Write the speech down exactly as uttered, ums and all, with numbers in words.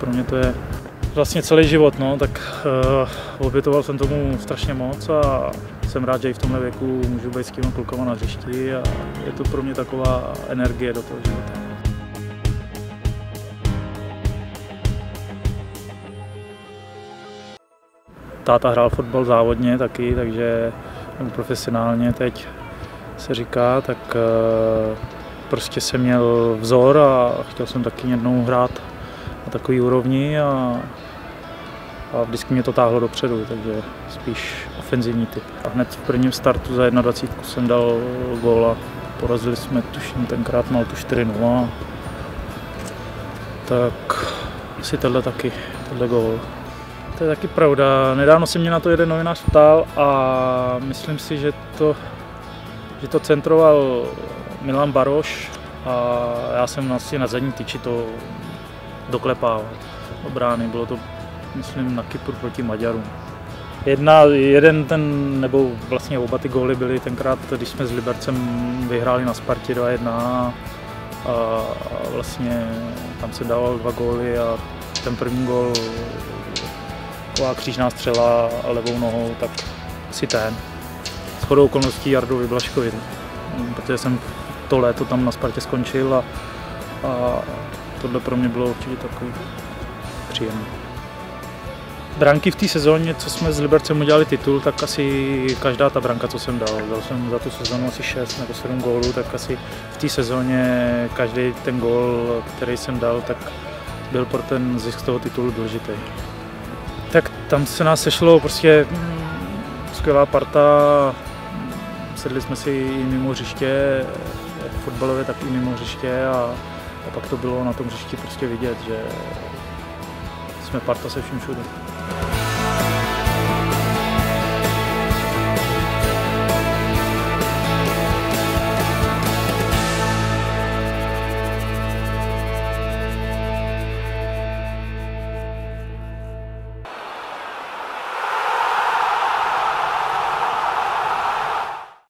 pro mě to je vlastně celý život, no, tak uh, obětoval jsem tomu strašně moc a jsem rád, že i v tomhle věku můžu být s těmi klukama na hřišti a je to pro mě taková energie do toho života. Táta hrál fotbal závodně taky, takže nebo profesionálně teď se říká, tak uh, prostě jsem měl vzor a chtěl jsem taky jednou hrát na takový úrovni a, a vždycky mě to táhlo dopředu, takže spíš ofenzivní typ. A hned v prvním startu za dvacet jedna jsem dal gól a porazili jsme, tuším, tenkrát Maltu čtyři nula. Tak asi tenhle taky, tenhle gól. To je taky pravda. Nedávno se mě na to jeden novinář ptal a myslím si, že to, že to centroval Milan Baroš a já jsem asi na zadní tyči to doklepával do brány. Bylo to, myslím, na Kypru proti Maďarům. Jedna, jeden ten, nebo vlastně oba ty góly byly tenkrát, když jsme s Libercem vyhráli na Spartě dva jedna a vlastně tam se dával dva góly a ten první gól, taková křížná střela levou nohou, tak asi ten. Shodou okolností Jardovi Blažkovi, protože jsem to léto tam na Spartě skončil a, a tohle pro mě bylo určitě takový příjemné. Branky v té sezóně, co jsme s Libercem udělali titul, tak asi každá ta branka, co jsem dal. Dal jsem za tu sezónu asi šest nebo sedm gólů, tak asi v té sezóně každý ten gól, který jsem dal, tak byl pro ten zisk toho titulu důležitý. Tak tam se nás sešlo prostě skvělá parta, sedli jsme si i mimo hřiště, jak fotbalově, tak i mimo hřiště a, a pak to bylo na tom hřišti prostě vidět, že jsme parta se vším všude.